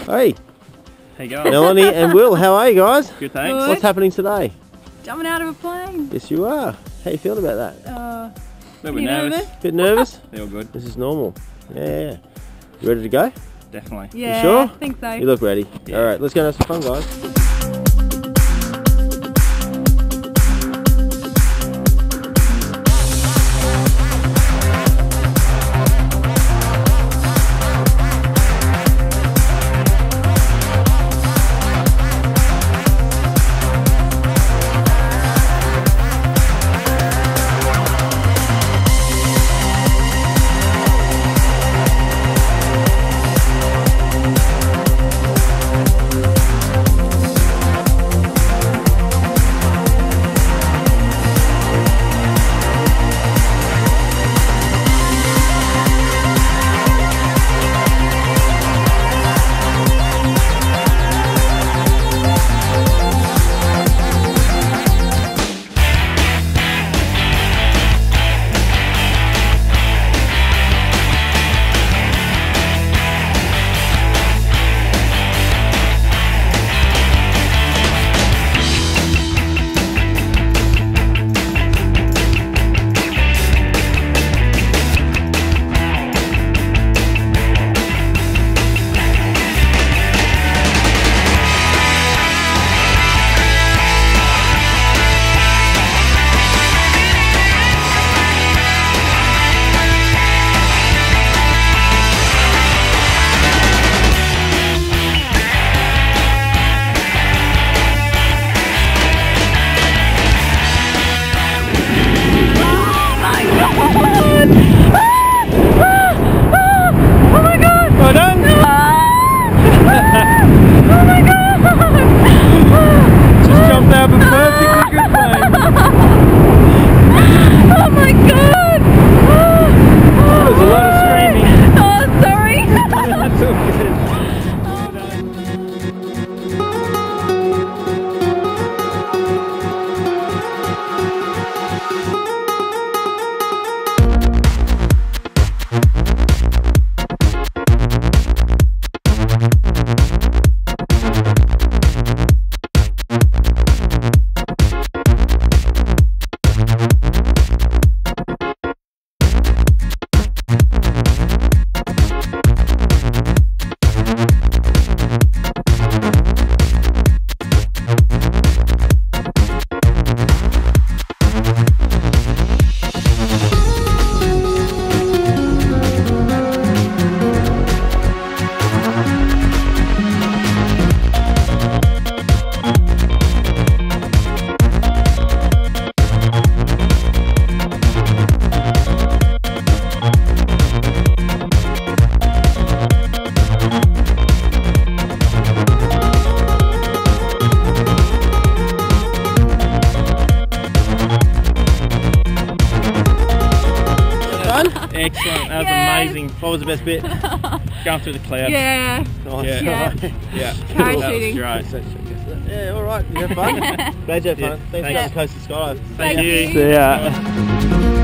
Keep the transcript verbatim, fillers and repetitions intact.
Hey. How you going? Melanie and Will, how are you guys? Good, thanks. Good. What's happening today? Jumping out of a plane. Yes, you are. How you feeling about that? Uh, A little bit you nervous. nervous? Bit nervous? Feel good. This is normal. Yeah, yeah, yeah. You ready to go? Definitely. Yeah, sure? I think so. You look ready. Yeah. All right, let's go and have some fun, guys. Excellent, that was Yes. amazing. What was the best bit? Going through the clouds. Yeah. Nice. Yeah. Yeah. Yeah. Parachuting. That was great. Yeah, all right. You have fun? Glad you had fun. Yeah, Thanks for thanks. coming close to Skydive. Thank, Thank you. you. See ya.